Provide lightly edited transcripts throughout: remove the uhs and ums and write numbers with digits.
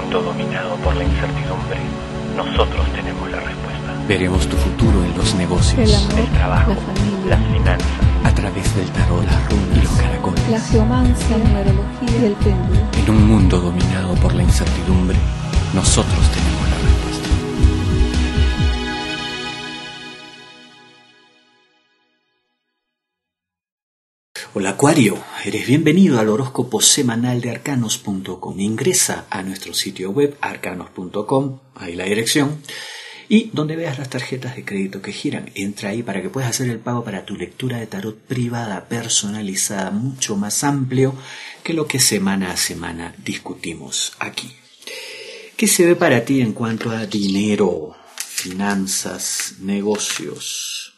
mundo dominado por la incertidumbre, nosotros tenemos la respuesta. Veremos tu futuro en los negocios, el amor, el trabajo, la familia, las finanzas, a través del tarot, las runas y los caracoles. la geomancia, la numerología y el péndulo. En un mundo dominado por la incertidumbre, nosotros tenemos la respuesta. Hola Acuario, eres bienvenido al horóscopo semanal de arcanos.com. Ingresa a nuestro sitio web arcanos.com, ahí la dirección, y donde veas las tarjetas de crédito que giran. Entra ahí para que puedas hacer el pago para tu lectura de tarot privada, personalizada, mucho más amplio que lo que semana a semana discutimos aquí. ¿Qué se ve para ti en cuanto a dinero, finanzas, negocios?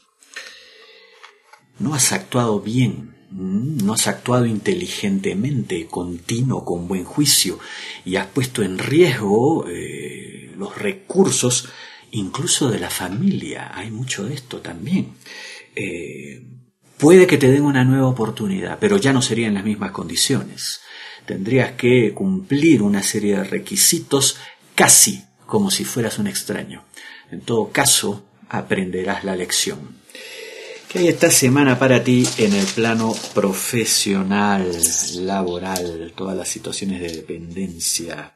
No has actuado bien. No has actuado inteligentemente, continuo, con buen juicio, y has puesto en riesgo los recursos, incluso de la familia. Hay mucho de esto también. Puede que te den una nueva oportunidad, pero ya no serían las mismas condiciones. Tendrías que cumplir una serie de requisitos casi como si fueras un extraño. En todo caso, aprenderás la lección. ¿Qué hay esta semana para ti en el plano profesional, laboral, todas las situaciones de dependencia?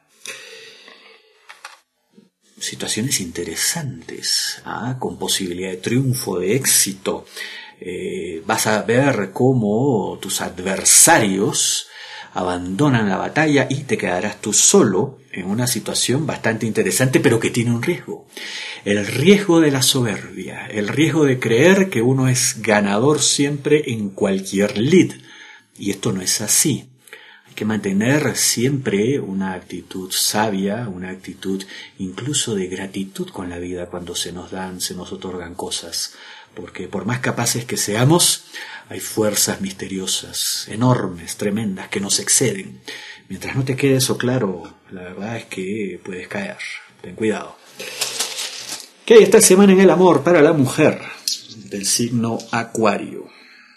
Situaciones interesantes, con posibilidad de triunfo, de éxito. Vas a ver cómo tus adversarios abandonan la batalla y te quedarás tú solo en una situación bastante interesante, pero que tiene un riesgo. El riesgo de la soberbia, el riesgo de creer que uno es ganador siempre en cualquier lid. Y esto no es así. Hay que mantener siempre una actitud sabia, una actitud incluso de gratitud con la vida cuando se nos otorgan cosas. Porque por más capaces que seamos, hay fuerzas misteriosas, enormes, tremendas, que nos exceden. Mientras no te quede eso claro, la verdad es que puedes caer. Ten cuidado. ¿Qué hay esta semana en el amor para la mujer del signo Acuario?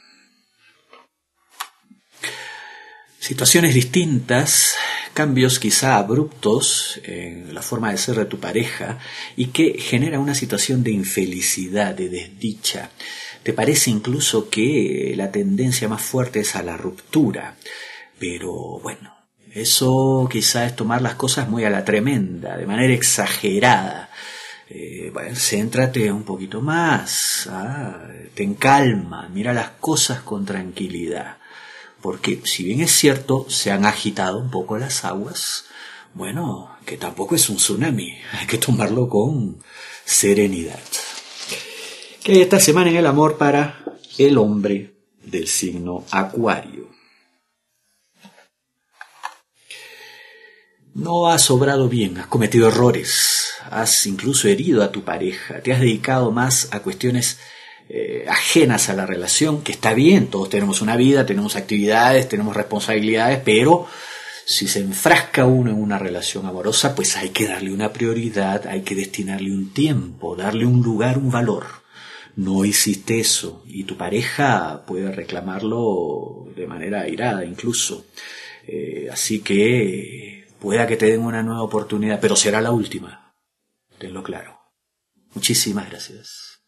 Situaciones distintas, cambios quizá abruptos en la forma de ser de tu pareja y que genera una situación de infelicidad, de desdicha. Te parece incluso que la tendencia más fuerte es a la ruptura, pero bueno, eso quizá es tomar las cosas muy a la tremenda, de manera exagerada. Céntrate un poquito más, ten calma, mira las cosas con tranquilidad. Porque si bien es cierto, se han agitado un poco las aguas, bueno, que tampoco es un tsunami, hay que tomarlo con serenidad. ¿Qué hay esta semana en el amor para el hombre del signo Acuario? No has obrado bien, has cometido errores, has incluso herido a tu pareja, te has dedicado más a cuestiones ajenas a la relación, que está bien, todos tenemos una vida, tenemos actividades, tenemos responsabilidades, pero si se enfrasca uno en una relación amorosa, pues hay que darle una prioridad, hay que destinarle un tiempo, darle un lugar, un valor. No hiciste eso y tu pareja puede reclamarlo de manera airada incluso. Así que pueda que te den una nueva oportunidad, pero será la última. Tenlo claro. Muchísimas gracias.